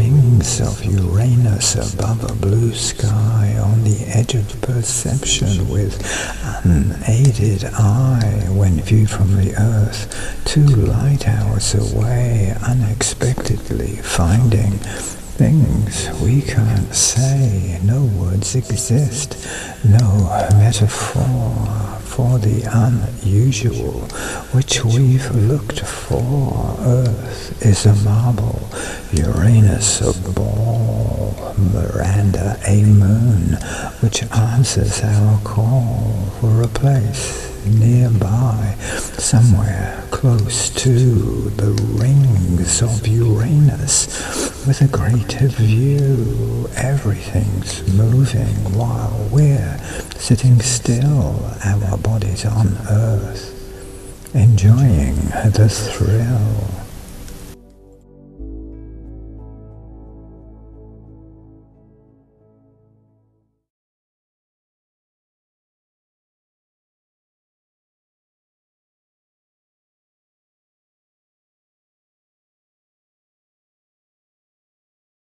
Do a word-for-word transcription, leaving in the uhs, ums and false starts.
rings of Uranus above a blue sky, on the edge of perception with unaided eye, when viewed from the Earth, two light hours away, unexpectedly finding things we can't say. No words exist, no metaphor for the unusual which we've looked for. Earth is a marble, Uranus a ball, Miranda a moon, which answers our call for a place nearby, somewhere close to the rings of Uranus, with a greater view. Everything's moving while we're sitting still, our bodies on Earth, enjoying the thrill.